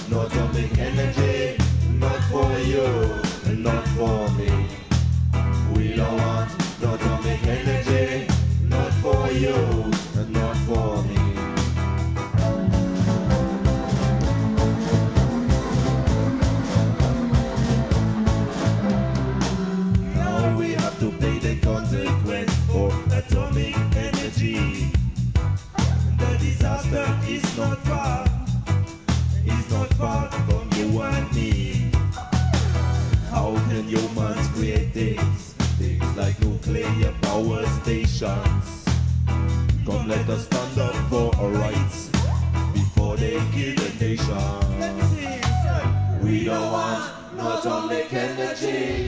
no atomic energy, not for you, and not for me. We don't want no atomic energy, not for you, and not for me. Now we have to pay the consequence for atomic energy. The disaster is not far. It's not far from you and me. How can humans create things? Things like nuclear power stations. Come let us stand up for our rights before they kill the nation. We don't want no atomic energy.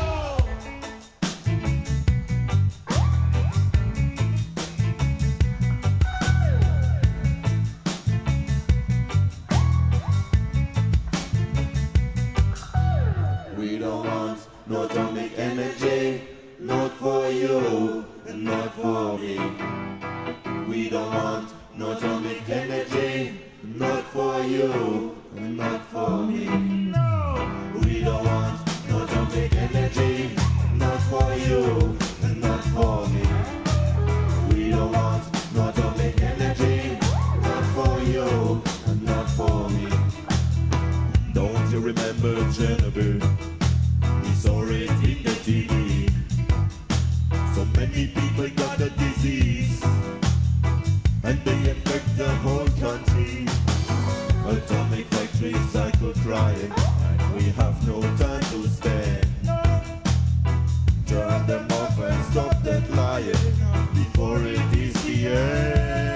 We don't want no atomic energy, not for you and not for me. We don't want no atomic energy, not for you and not for me. We don't want no atomic energy, not for you and not for me. We don't want no atomic energy, not for you and not for me. Don't you remember Chernobyl? We saw it in the TV. So many people got the disease, and they affect the whole country. Atomic factories cycle crying, and we have no time to spare. Turn them off and stop that lying before it is the end.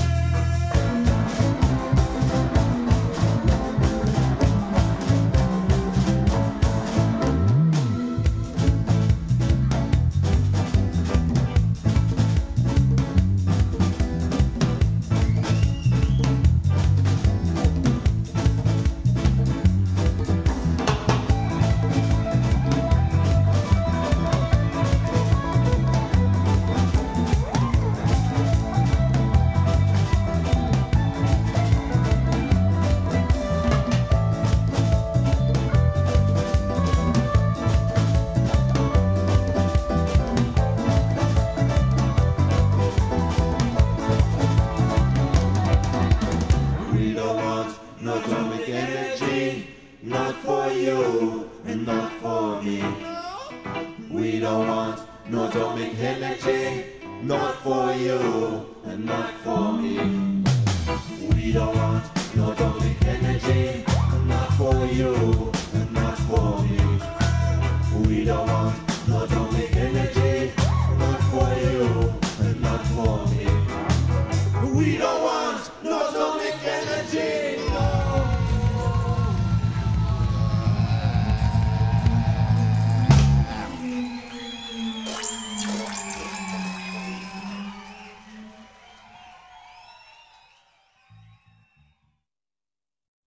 We don't want no atomic energy, not for you and not for me. We don't want no atomic energy, not for you and not for me. We don't want